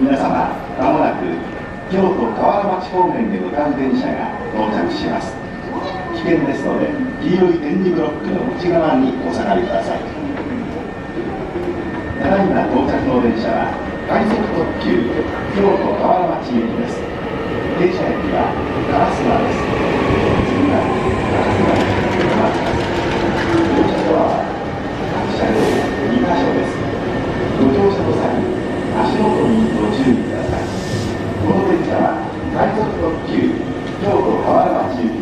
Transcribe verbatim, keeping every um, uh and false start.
皆様、まもなく京都河原町方面へ向かう電車が到着します。危険ですので、黄色い点字ブロックの内側にお下がりください。ただいま到着の電車は快速特急京都河原町行きです。停車駅は烏丸です。次は烏丸駅お待ちください。乗車ドアは各車両にかしょです。ご乗車の際、足元にご注意ください。この電車は快速特急京都河原町行き